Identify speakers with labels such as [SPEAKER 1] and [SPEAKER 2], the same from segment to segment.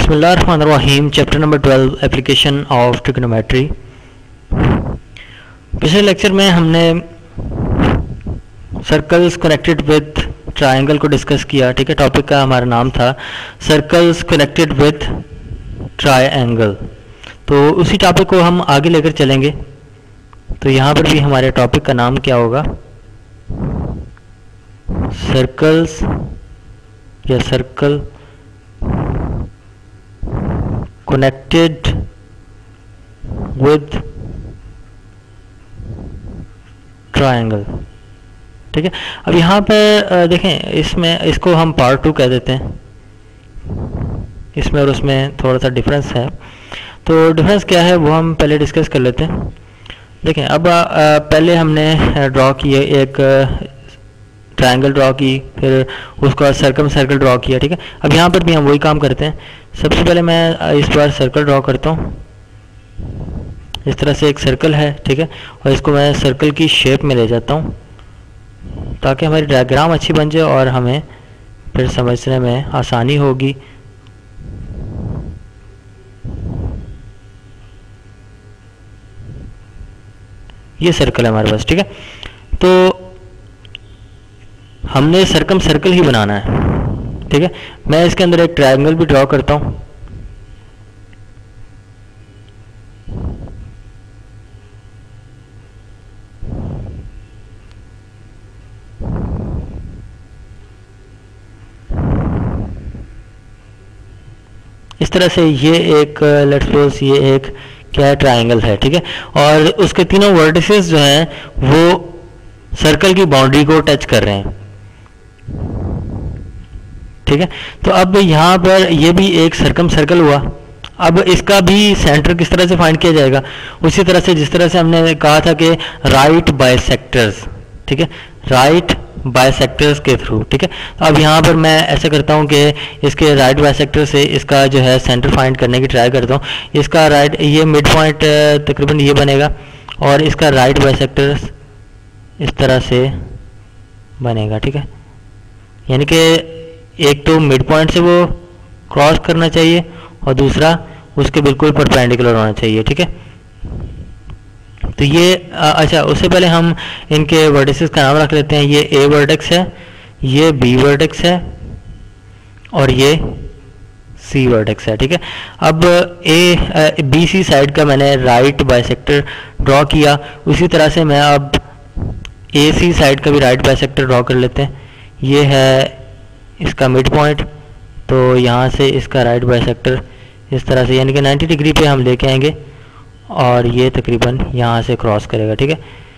[SPEAKER 1] बिस्मिल्लाहिर्रहमानिर्रहीम। Chapter number 12 application of trigonometry. पिछले lecture में हमने सर्कल्स कनेक्टेड विद ट्रायंगल को डिस्कस किया। ठीक है, टॉपिक का हमारा नाम था सर्कल्स कनेक्टेड विद ट्रायंगल। तो उसी टॉपिक को हम आगे लेकर चलेंगे। तो यहाँ पर भी हमारे टॉपिक का नाम क्या होगा? सर्कल्स या सर्कल कनेक्टेड विद ट्रायंगल। ठीक है, अब यहाँ पे देखें, इसमें इसको हम पार्ट 2 कह देते हैं। इसमें और उसमें थोड़ा सा डिफरेंस है। तो डिफरेंस क्या है वो हम पहले डिस्कस कर लेते हैं। देखें, अब पहले हमने ड्रॉ किए, एक ट्रायंगल ड्रॉ की, फिर उसका सर्कम सर्कल ड्रॉ किया। ठीक है, अब यहाँ पर भी हम वही काम करते हैं। सबसे पहले मैं इस बार सर्कल ड्रॉ करता हूँ। इस तरह से एक सर्कल है, ठीक है, और इसको मैं सर्कल की शेप में ले जाता हूँ ताकि हमारी डायग्राम अच्छी बन जाए और हमें फिर समझने में आसानी होगी। ये सर्कल है हमारे पास। ठीक है, तो हमने सर्कम सर्कल ही बनाना है। ठीक है, मैं इसके अंदर एक ट्रायंगल भी ड्रॉ करता हूं। इस तरह से ये एक लेट्स सपोज ये एक क्या ट्रायंगल है। ठीक है, और उसके तीनों वर्टिसेस जो हैं वो सर्कल की बाउंड्री को टच कर रहे हैं। ठीक है, तो अब यहाँ पर ये भी एक सर्कम सर्कल हुआ। अब इसका भी सेंटर किस तरह से फाइंड किया जाएगा? उसी तरह से जिस तरह से हमने कहा था कि राइट बाइसेक्टर्स। ठीक है, राइट बाइसेक्टर्स के थ्रू। ठीक है, तो अब यहाँ पर मैं ऐसा करता हूँ कि इसके राइट बाइसेक्टर से इसका जो है सेंटर फाइंड करने की ट्राई करता हूँ। इसका राइट, ये मिड पॉइंट तकरीबन ये बनेगा और इसका राइट बाइसेक्टर इस तरह से बनेगा। ठीक है, यानी कि एक तो मिड पॉइंट से वो क्रॉस करना चाहिए और दूसरा उसके बिल्कुल परपेंडिकुलर होना चाहिए। ठीक है, तो ये अच्छा, उससे पहले हम इनके वर्टिसेस का नाम रख लेते हैं। ये ए वर्टेक्स है, ये बी वर्टेक्स है और ये सी वर्टेक्स है। ठीक है, अब बी सी साइड का मैंने राइट बाइसेक्टर ड्रॉ किया। उसी तरह से मैं अब ए सी साइड का भी राइट बाइसेक्टर ड्रॉ कर लेते हैं। ये है इसका मिड पॉइंट, तो यहाँ से इसका राइट बाइसेक्टर इस तरह से, यानी कि 90 डिग्री पे हम लेके आएंगे और ये तकरीबन यहाँ से क्रॉस करेगा। ठीक है,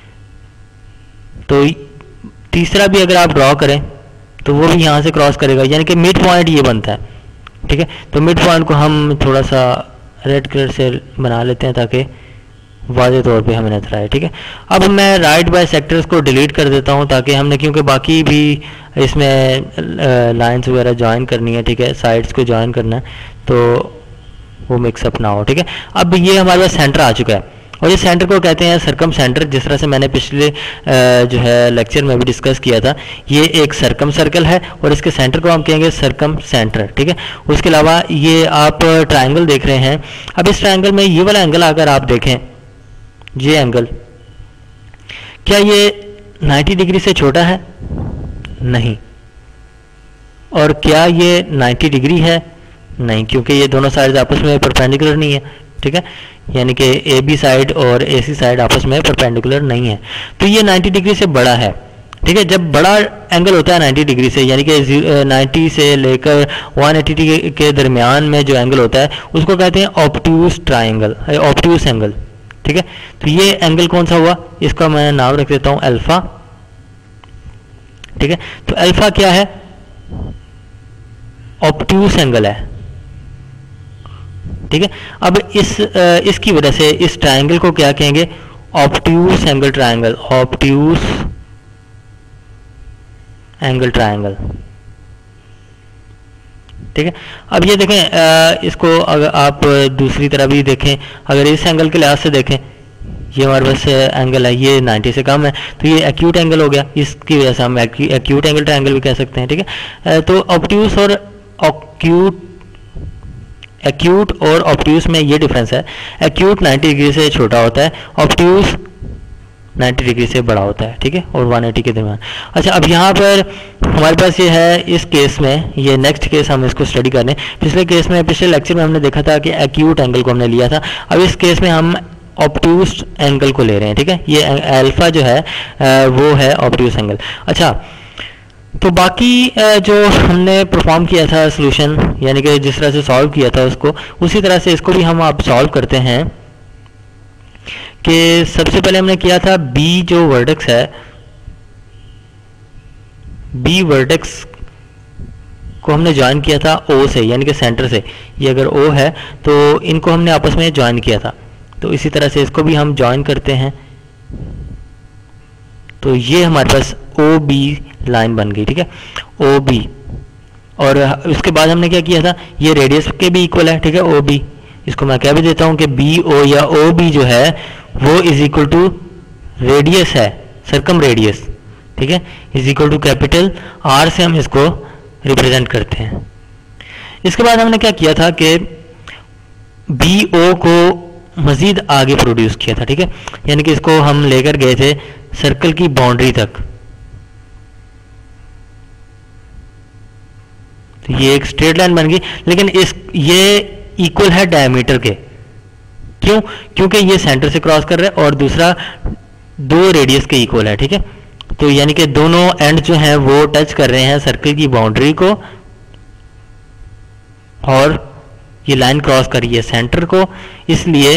[SPEAKER 1] तो तीसरा भी अगर आप ड्रॉ करें तो वो भी यहाँ से क्रॉस करेगा, यानी कि मिड पॉइंट ये बनता है। ठीक है, तो मिड पॉइंट को हम थोड़ा सा रेड कलर से बना लेते हैं ताकि वाज़े तौर पे हमें नजर आए। ठीक है, अब मैं राइट बाइसेक्टर्स को डिलीट कर देता हूँ ताकि हमने, क्योंकि बाकी भी इसमें लाइंस वगैरह ज्वाइन करनी है। ठीक है, साइड्स को ज्वाइन करना है तो वो मिक्सअप ना हो। ठीक है, अब ये हमारे पास सेंटर आ चुका है और ये सेंटर को कहते हैं सर्कम सेंटर। जिस तरह से मैंने पिछले जो है लेक्चर में भी डिस्कस किया था, ये एक सर्कम सर्कल है और इसके सेंटर को हम कहेंगे सर्कम सेंटर। ठीक है, उसके अलावा ये आप ट्रायंगल देख रहे हैं। अब इस ट्रायंगल में ये वाला एंगल अगर आप देखें, ये एंगल, क्या ये 90 डिग्री से छोटा है? नहीं। और क्या ये 90 डिग्री है? नहीं, क्योंकि ये दोनों साइड आपस में परपेंडिकुलर नहीं है। ठीक है, यानी कि ए बी साइड और ए सी साइड आपस में परपेंडिकुलर नहीं है, तो ये 90 डिग्री से बड़ा है। ठीक है, जब बड़ा एंगल होता है 90 डिग्री से, यानी कि 90 से लेकर 180 के दरमियान में जो एंगल होता है उसको कहते हैं ऑब्ट्यूस ट्रायंगल, ऑब्ट्यूस एंगल। ठीक है, तो ये एंगल कौन सा हुआ? इसका मैं नाम रख देता हूं अल्फा। ठीक है, तो अल्फा क्या है? ऑब्ट्यूस एंगल है। ठीक है, अब इसकी वजह से इस ट्रायंगल को क्या कहेंगे? Obtuse angle triangle, obtuse angle triangle. ठीक है, अब ये देखें, इसको अगर आप दूसरी तरह भी देखें, अगर इस एंगल के लिहाज से देखें, ये हमारे पास एंगल है, ये 90 से कम है, तो ये एक्यूट एंगल हो गया। इसकी वजह से हम एक्यूट एंगल ट्रायंगल भी कह सकते हैं। ठीक है, तो ऑब्ट्यूस और एक्यूट एक्यूट और ऑब्ट्यूस में ये डिफरेंस है, एक्यूट 90 डिग्री से छोटा होता है, ऑब्ट्यूस 90 डिग्री से बड़ा होता है, ठीक है, और 180 के दरमियान। अच्छा, अब यहाँ पर हमारे पास ये है, इस केस में ये नेक्स्ट केस हम इसको स्टडी कर लें। पिछले केस में, पिछले लेक्चर में हमने देखा था कि एक्यूट एंगल को हमने लिया था, अब इस केस में हम ऑब्ट्यूस एंगल को ले रहे हैं, ठीक है। ये अल्फा जो है वो है ऑब्ट्यूस एंगल। अच्छा, तो बाकी जो हमने परफॉर्म किया था सोल्यूशन, यानी कि जिस तरह से सॉल्व किया था उसको, उसी तरह से इसको भी हम आप सॉल्व करते हैं कि सबसे पहले हमने किया था बी जो वर्टेक्स है, बी वर्टेक्स को हमने ज्वाइन किया था ओ से, यानी कि सेंटर से। ये अगर ओ है तो इनको हमने आपस में ज्वाइन किया था, तो इसी तरह से इसको भी हम ज्वाइन करते हैं। तो ये हमारे पास ओ बी लाइन बन गई, ठीक है, ओ बी। और उसके बाद हमने क्या किया था, ये रेडियस के भी इक्वल है, ठीक है, ओ बी। इसको मैं क्या भी देता हूं कि बी ओ या ओ बी जो है वो इज इक्वल टू रेडियस है, सरकम रेडियस, ठीक है, is equal to capital R से हम इसको रिप्रेजेंट करते हैं। इसके बाद हमने क्या किया था कि बी ओ को मजीद आगे प्रोड्यूस किया था, ठीक है, यानी कि इसको हम लेकर गए थे सर्कल की बाउंड्री तक। तो ये एक स्ट्रेट लाइन बन गई, लेकिन ये इक्वल है डायमीटर के। क्यों? क्योंकि ये सेंटर से क्रॉस कर रहा है और दूसरा दो रेडियस के इक्वल है, ठीक है। तो यानी कि दोनों एंड जो हैं वो टच कर रहे हैं सर्कल की बाउंड्री को, और ये लाइन क्रॉस कर रही है सेंटर को, इसलिए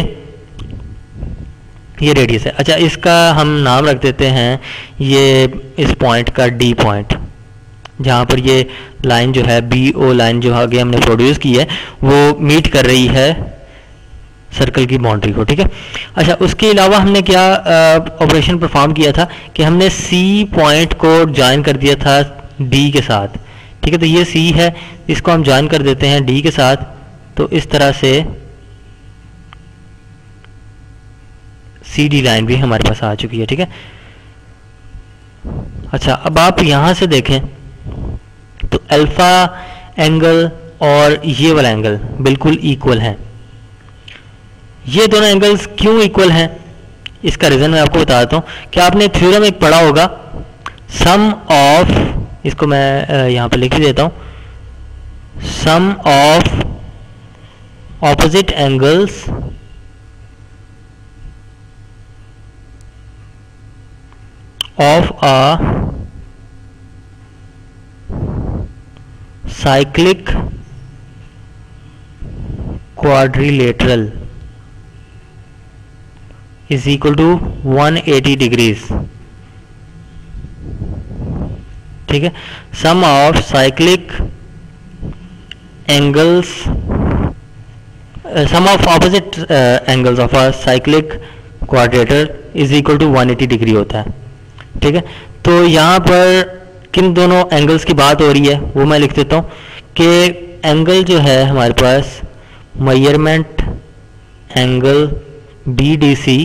[SPEAKER 1] ये रेडियस है। अच्छा, इसका हम नाम रख देते हैं, ये इस पॉइंट का डी पॉइंट, जहां पर ये लाइन जो है बी ओ लाइन जो आगे हमने प्रोड्यूस की है वो मीट कर रही है सर्कल की बाउंड्री को, ठीक है। अच्छा, उसके अलावा हमने क्या ऑपरेशन परफॉर्म किया था कि हमने सी पॉइंट को ज्वाइन कर दिया था डी के साथ, ठीक है। तो ये सी है, इसको हम ज्वाइन कर देते हैं डी के साथ, तो इस तरह से सी डी लाइन भी हमारे पास आ चुकी है, ठीक है। अच्छा, अब आप यहां से देखें तो अल्फा एंगल और ये वाला एंगल बिल्कुल इक्वल है। ये दोनों एंगल्स क्यों इक्वल हैं, इसका रीजन मैं आपको बताता हूं कि आपने थ्योरम एक पढ़ा होगा, सम ऑफ, इसको मैं यहां पर लिख ही देता हूं, sum of opposite angles of a cyclic quadrilateral is equal to 180 degrees, ठीक है। sum of cyclic angles, sum of opposite angles of a cyclic quadrilateral is equal to 180 degree होता है, ठीक है। तो यहां पर किन दोनों एंगल्स की बात हो रही है वो मैं लिख देता हूं कि एंगल जो है हमारे पास measurement angle BDC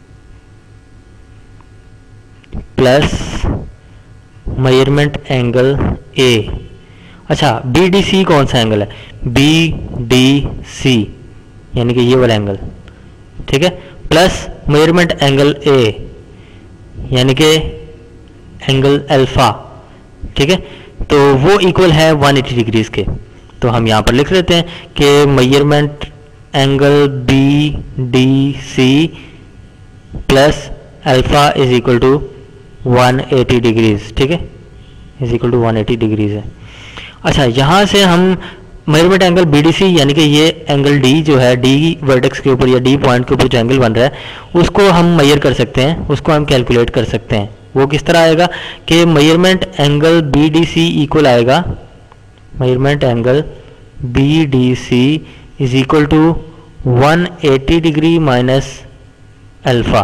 [SPEAKER 1] plus measurement angle A। अच्छा, BDC कौन सा एंगल है, BDC यानी कि ये वाला एंगल, ठीक है, प्लस मेजरमेंट एंगल A यानी कि एंगल अल्फा, ठीक है। तो वो इक्वल है 180 डिग्रीज के। तो हम यहां पर लिख लेते हैं कि measurement angle BDC plus alpha is equal to 180 degrees, ठीक है, इज इक्वल टू 180 डिग्रीज है। अच्छा, यहां से हम मेजरमेंट एंगल BDC यानी कि ये एंगल D जो है, D वर्टेक्स के ऊपर या D पॉइंट के ऊपर जो एंगल बन रहा है उसको हम मेजर कर सकते हैं, उसको हम कैलकुलेट कर सकते हैं। वो किस तरह आएगा कि मेजरमेंट एंगल BDC इक्वल आएगा, measurement angle BDC is equal to 180 degree minus alpha,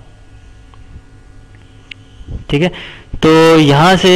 [SPEAKER 1] ठीक है। तो यहां से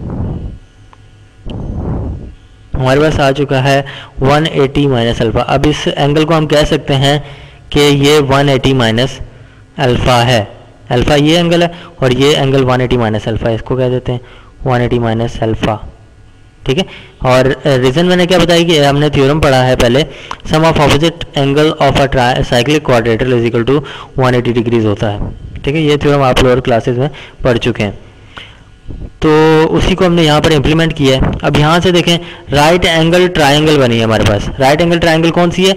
[SPEAKER 1] हमारे पास आ चुका है 180 माइनस अल्फा। अब इस एंगल को हम कह सकते हैं कि ये 180 माइनस अल्फा है, अल्फा ये एंगल है और ये एंगल 180 माइनस अल्फा, इसको कह देते हैं 180 माइनस अल्फा, ठीक है। और रीजन मैंने क्या बताया कि हमने थ्योरम पढ़ा है पहले, sum of opposite angle of a cyclic quadrilateral is equal to 180 degrees होता है। ठीक है, ये थ्योरम आप लोअर क्लासेस में पढ़ चुके हैं, तो उसी को हमने यहाँ पर इम्प्लीमेंट किया है। अब यहाँ से देखें, राइट एंगल ट्राइंगल बनी है हमारे पास। राइट एंगल ट्राइंगल कौन सी है?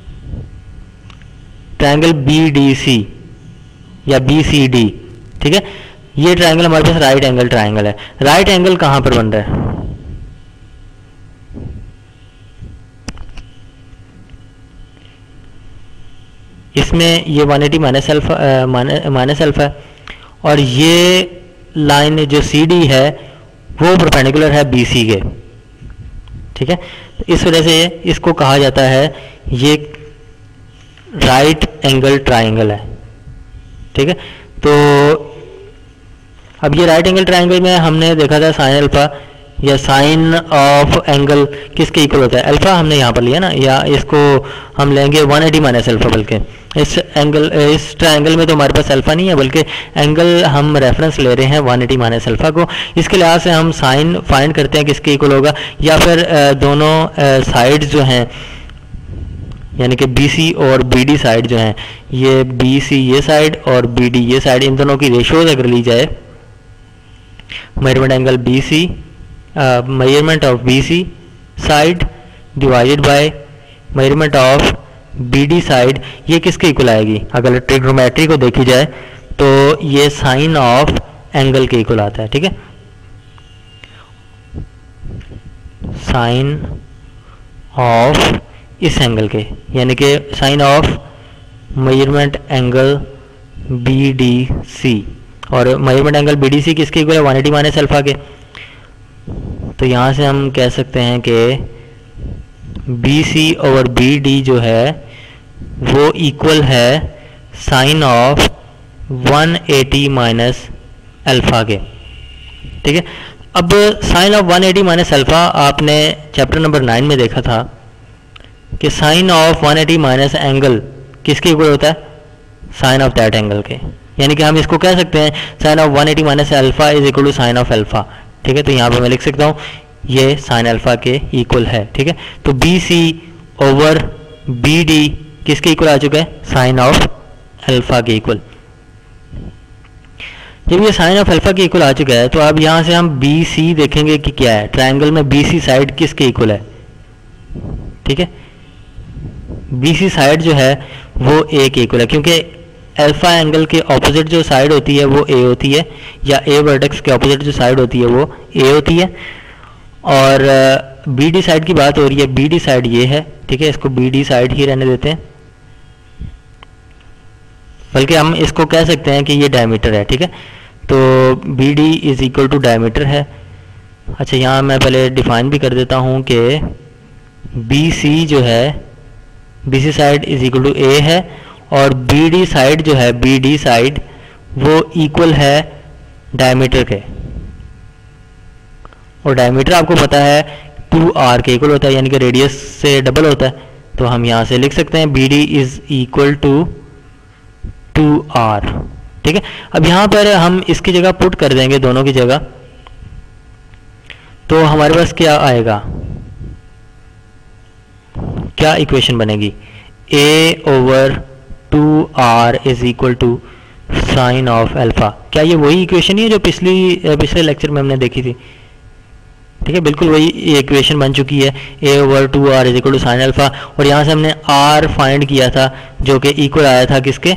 [SPEAKER 1] ट्राइंगल BDC या BCD। ठीक है, ये ट्राइंगल हमारे पास राइट एंगल ट्राइंगल है। राइट एंगल कहां पर बन रहा है? इसमें ये 180 माइनस अल्फा है, और ये लाइन जो CD है वो परपेंडिकुलर है BC के। ठीक है, तो इस वजह से इसको कहा जाता है ये राइट एंगल ट्राइंगल है। ठीक है, तो अब ये राइट एंगल ट्राइंगल में हमने देखा था साइन अल्फा या साइन ऑफ एंगल किसके इक्वल होता है? अल्फा हमने यहाँ पर लिया ना, या इसको हम लेंगे 180 माइनस अल्फा। बल्कि इस ट्राइंगल में तो हमारे पास अल्फा नहीं है, बल्कि एंगल हम रेफरेंस ले रहे हैं 180 माइनस अल्फा को। इसके लिहाज से हम साइन फाइंड करते हैं किसके इक्वल होगा, या फिर दोनों साइड्स जो हैं यानी कि BC और BD साइड जो हैं, ये BC ये साइड और BD ये साइड, इन दोनों की रेशियोज अगर ली जाए, measurement angle BC measurement of BC side divided by measurement of BD side, ये किसके इक्वल आएगी? अगर ट्रिग्नोमेट्री को देखी जाए तो ये साइन ऑफ एंगल के इक्वल आता है। ठीक है, साइन ऑफ इस एंगल के, यानी कि sine of measurement angle BDC, और मेजरमेंट एंगल BDC किसके इक्वल है? 180 माइनस अल्फा के। तो यहाँ से हम कह सकते हैं कि BC और BD जो है वो इक्वल है साइन ऑफ 180 माइनस अल्फा के। ठीक है, अब साइन ऑफ 180 माइनस अल्फा आपने चैप्टर नंबर 9 में देखा था कि साइन ऑफ 180 माइनस एंगल किसके इक्वल होता है? साइन ऑफ दैट एंगल के। यानी कि हम इसको कह सकते हैं sine of 180 minus alpha is equal to sine of alpha. ठीक है, तो यहाँ पे मैं लिख सकता हूँ ये साइन अल्फा के इक्वल है। ठीक है, तो BC ओवर BD किसके इक्वल आ चुका है? साइन ऑफ अल्फा के इक्वल। जब ये साइन ऑफ अल्फा के इक्वल आ चुका है, तो अब यहाँ से हम BC देखेंगे कि क्या है। ट्राइंगल में BC साइड किसके इक्वल है? ठीक है, BC साइड जो है वो A के इक्वल है, क्योंकि अल्फा एंगल के ऑपोजिट जो साइड होती है वो A होती है, या A वर्टेक्स के ऑपोजिट जो साइड होती है वो A होती है। और BD साइड की बात हो रही है, BD साइड ये है। ठीक है, इसको BD साइड ही रहने देते हैं, बल्कि हम इसको कह सकते हैं कि ये डायमीटर है। ठीक है, तो BD is equal to diameter है। अच्छा, यहाँ मैं पहले डिफाइन भी कर देता हूँ कि BC जो है, BC side is equal to A है, और BD साइड जो है, BD साइड वो इक्वल है डायमीटर के, और डायमीटर आपको पता है 2r के इक्वल होता है, यानी कि रेडियस से डबल होता है। तो हम यहाँ से लिख सकते हैं BD is equal to 2r। ठीक है, अब यहाँ पर हम इसकी जगह पुट कर देंगे दोनों की जगह, तो हमारे पास क्या आएगा, क्या इक्वेशन बनेगी? A over 2r is equal to sine of alpha. क्या ये वही इक्वेशन है जो पिछले लेक्चर में हमने देखी थी? ठीक है, बिल्कुल वही इक्वेशन बन चुकी है, A over 2r is equal to sine alpha. और यहाँ से हमने r फाइंड किया था जो कि इक्वल आया था किसके?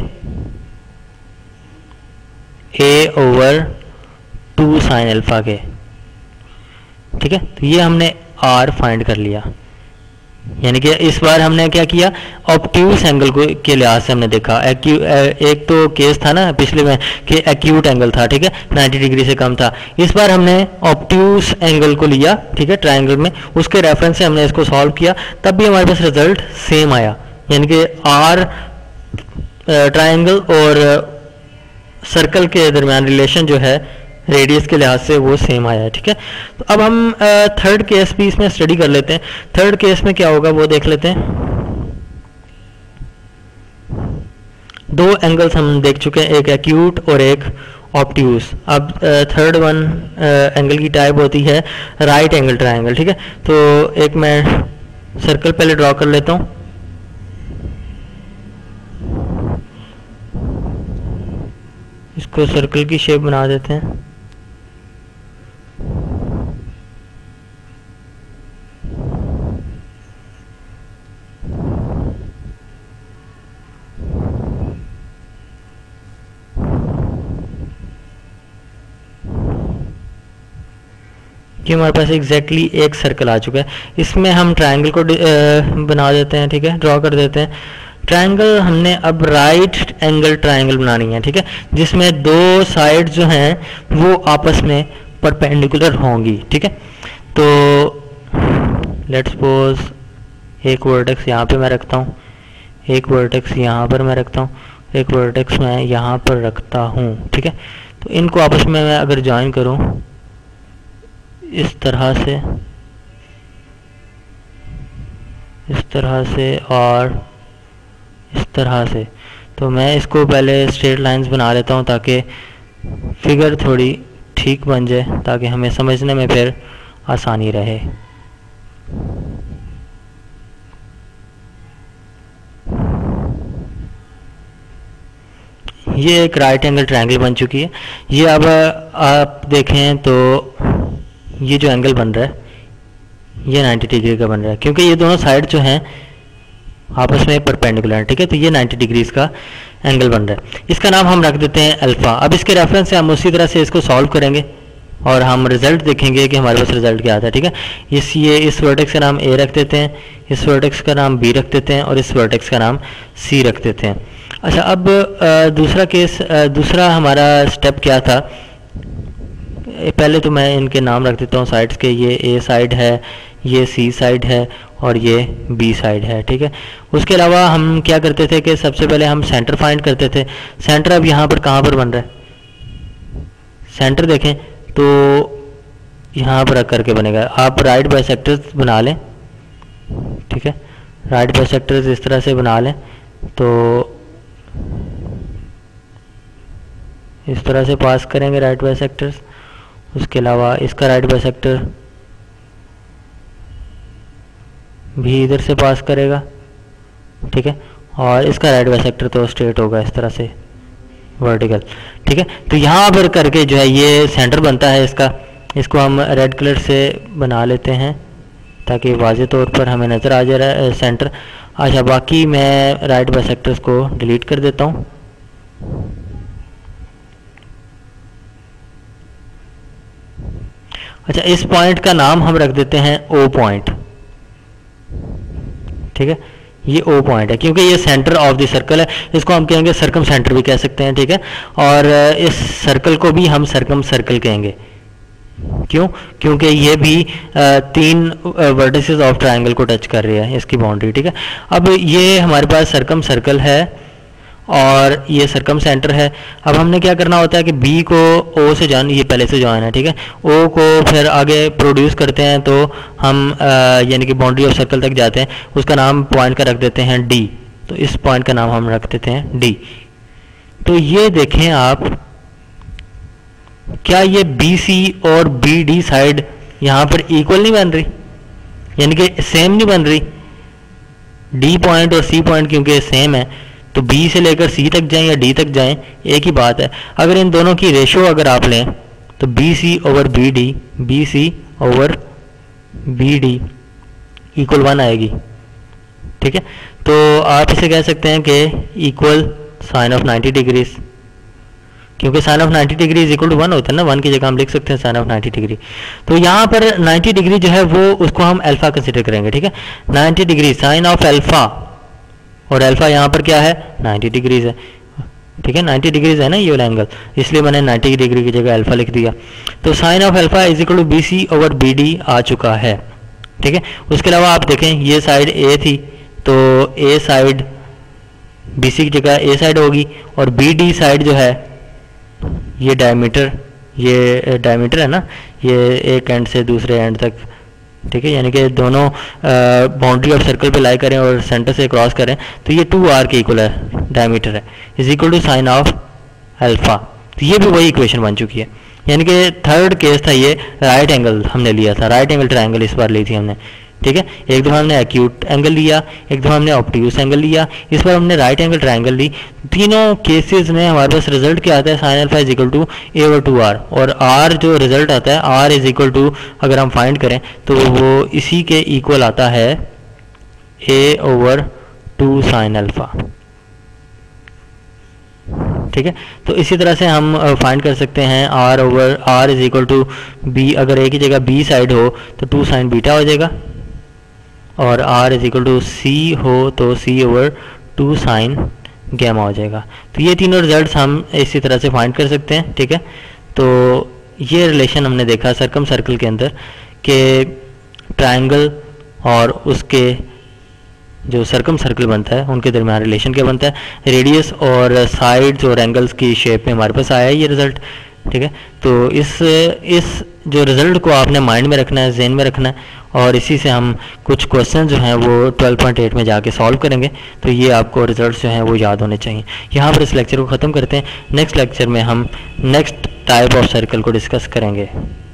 [SPEAKER 1] A ओवर 2 साइन अल्फा के। ठीक है, तो ये हमने r फाइंड कर लिया, यानी कि इस बार हमने क्या किया, ऑब्ट्यूस एंगल को के लिहाज से हमने देखा। एक तो केस था ना पिछले में कि एक्यूट एंगल था, ठीक है, 90 डिग्री से कम था। इस बार हमने ऑब्ट्यूस एंगल को लिया, ठीक है, ट्राइंगल में, उसके रेफरेंस से हमने इसको सॉल्व किया, तब भी हमारे पास रिजल्ट सेम आया, यानी कि आर ट्राइंगल और सर्कल के दरमियान रिलेशन जो है रेडियस के लिहाज से वो सेम आया है। ठीक है, तो अब हम थर्ड केस भी इसमें स्टडी कर लेते हैं। थर्ड केस में क्या होगा वो देख लेते हैं। दो एंगल्स हम देख चुके हैं, एक एक्यूट और एक ऑब्ट्यूज। अब थर्ड वन एंगल की टाइप होती है राइट एंगल ट्रायंगल, ठीक है। तो एक मैं सर्कल पहले ड्रॉ कर लेता हूँ। इसको सर्कल की शेप बना देते हैं। कि हमारे पास एग्जैक्टली एक सर्कल आ चुका है। इसमें हम ट्रायंगल को बना देते हैं, ठीक है, ड्रॉ कर देते हैं। ट्रायंगल हमने अब राइट एंगल ट्रायंगल बनानी है, ठीक है, जिसमें दो साइड जो हैं वो आपस में परपेंडिकुलर होंगी, ठीक है। तो लेट्स सपोज एक वर्टेक्स यहाँ पे मैं रखता हूँ, एक वर्टेक्स यहाँ पर मैं रखता हूँ, एक वर्टेक्स मैं यहाँ पर रखता हूँ, ठीक है। तो इनको आपस में मैं अगर ज्वाइन करूँ इस तरह से और इस तरह से, तो मैं इसको पहले स्ट्रेट लाइंस बना लेता हूँ ताकि फिगर थोड़ी ठीक बन जाए, ताकि हमें समझने में फिर आसानी रहे। ये एक राइट एंगल ट्रायंगल बन चुकी है। ये अब आप देखें तो ये जो एंगल बन रहा है ये 90 डिग्री का बन रहा है, क्योंकि ये दोनों साइड जो हैं आपस में परपेंडिकुलर है, ठीक है। तो ये 90 डिग्रीज का एंगल बन रहा है। इसका नाम हम रख देते हैं अल्फा। अब इसके रेफरेंस से हम उसी तरह से इसको सॉल्व करेंगे और हम रिजल्ट देखेंगे कि हमारे पास रिजल्ट क्या आता है, ठीक है। इस वर्टेक्स का नाम ए रख देते हैं, इस वर्टेक्स का नाम बी रख देते हैं और इस वर्टेक्स का नाम सी रख देते हैं। अच्छा, अब दूसरा केस, दूसरा हमारा स्टेप क्या था। पहले तो मैं इनके नाम रख देता हूँ साइड्स के। ये ए साइड है, ये सी साइड है और ये बी साइड है, ठीक है। उसके अलावा हम क्या करते थे कि सबसे पहले हम सेंटर फाइंड करते थे। सेंटर अब यहाँ पर कहाँ पर बन रहा है, सेंटर देखें तो यहाँ पर रख करके बनेगा। आप राइट बाइसेक्टर्स बना लें, ठीक है, राइट बाइसेक्टर्स इस तरह से बना लें। तो इस तरह से पास करेंगे राइट बाइसेक्टर्स। उसके अलावा इसका राइट बाइसेक्टर भी इधर से पास करेगा, ठीक है, और इसका राइट बाइसेक्टर तो स्ट्रेट होगा इस तरह से वर्टिकल, ठीक है। तो यहाँ पर करके जो है ये सेंटर बनता है इसका। इसको हम रेड कलर से बना लेते हैं ताकि वाज़े तौर पर हमें नज़र आ जाए सेंटर। अच्छा, बाकी मैं राइट बाइसेक्टर्स को डिलीट कर देता हूँ। अच्छा, इस पॉइंट का नाम हम रख देते हैं ओ पॉइंट, ठीक है। ये ओ पॉइंट है क्योंकि ये सेंटर ऑफ द सर्कल है। इसको हम कहेंगे सर्कम सेंटर भी कह सकते हैं, ठीक है। और इस सर्कल को भी हम सर्कम सर्कल कहेंगे। क्यों? क्योंकि ये भी 3 वर्टिसेस ऑफ ट्रायंगल को टच कर रही है, इसकी बाउंड्री, ठीक है। अब ये हमारे पास सर्कम सर्कल है और ये सर्कम सेंटर है। अब हमने क्या करना होता है कि बी को ओ से जॉइन, ये पहले से जॉइन है, ठीक है, ओ को फिर आगे प्रोड्यूस करते हैं तो हम यानी कि बाउंड्री ऑफ सर्कल तक जाते हैं। उसका नाम पॉइंट का रख देते हैं डी। तो इस पॉइंट का नाम हम रख देते हैं डी। तो ये देखें आप, क्या ये बी सी और बी डी साइड यहाँ पर इक्वल नहीं बन रही, यानी कि सेम नहीं बन रही। डी पॉइंट और सी पॉइंट क्योंकि सेम है तो बी से लेकर सी तक जाएं या डी तक जाएं एक ही बात है। अगर इन दोनों की रेशो अगर आप लें तो B C over B D, B C over B D equal 1 आएगी, ठीक है। तो आप इसे कह सकते हैं कि इक्वल साइन ऑफ 90 डिग्रीज, क्योंकि sine of 90 degree is equal to 1 होता है ना, 1 की जगह हम लिख सकते हैं साइन ऑफ 90 डिग्री। तो यहाँ पर 90 डिग्री जो है वो उसको हम अल्फा कंसिडर करेंगे, ठीक है। 90 डिग्री साइन ऑफ अल्फा, और अल्फा यहाँ पर क्या है 90 डिग्रीज है, ठीक है। 90 डिग्रीज है ना ये वाला एंगल, इसलिए मैंने 90 डिग्री की जगह अल्फा लिख दिया। तो sine of alpha is equal to B C over B D आ चुका है, ठीक है। उसके अलावा आप देखें ये साइड ए थी तो ए साइड बी सी की जगह ए साइड होगी, और बी डी साइड जो है ये डायमीटर, ये डायमीटर है ना, ये एक एंड से दूसरे एंड तक, ठीक है, यानी कि दोनों बाउंड्री ऑफ सर्कल पे लाई करें और सेंटर से क्रॉस करें तो ये 2r के इक्वल है, डायमीटर है, is equal to sine of alpha. तो ये भी वही इक्वेशन बन चुकी है, यानी कि थर्ड केस था ये, राइट एंगल हमने लिया था, राइट एंगल ट्रायंगल इस बार ली थी हमने, ठीक है। एक दफ़ा हमने एक्यूट एंगल लिया, एक दफ़ा हमने ऑब्ट्यूस एंगल लिया, इस बार हमने राइट एंगल ट्रायंगल ली। तीनों केसेस में हमारे पास रिजल्ट क्या आता है, sine alpha is equal to A over two R, और आर जो रिजल्ट आता है आर इज इक्वल टू, अगर हम फाइंड करें तो वो इसी के इक्वल आता है A over two sine alpha, ठीक है। तो इसी तरह से हम फाइंड कर सकते हैं R over R is equal to B, अगर एक ही जगह बी साइड हो तो टू साइन बीटा हो जाएगा, और r is equal to C हो तो c over two sine gamma हो जाएगा। तो ये तीनों रिजल्ट्स हम इसी तरह से फाइंड कर सकते हैं, ठीक है। तो ये रिलेशन हमने देखा सर्कम सर्कल के अंदर कि ट्रायंगल और उसके जो सर्कम सर्कल बनता है उनके दरमियान रिलेशन क्या बनता है, रेडियस और साइड्स और एंगल्स की शेप में हमारे पास आया है ये रिजल्ट, ठीक है। तो इस जो रिजल्ट को आपने माइंड में रखना है, जहन में रखना है, और इसी से हम कुछ क्वेश्चन जो हैं वो 12.8 में जाके सॉल्व करेंगे। तो ये आपको रिजल्ट्स जो हैं वो याद होने चाहिए। यहाँ पर इस लेक्चर को ख़त्म करते हैं, नेक्स्ट लेक्चर में हम नेक्स्ट टाइप ऑफ सर्कल को डिस्कस करेंगे।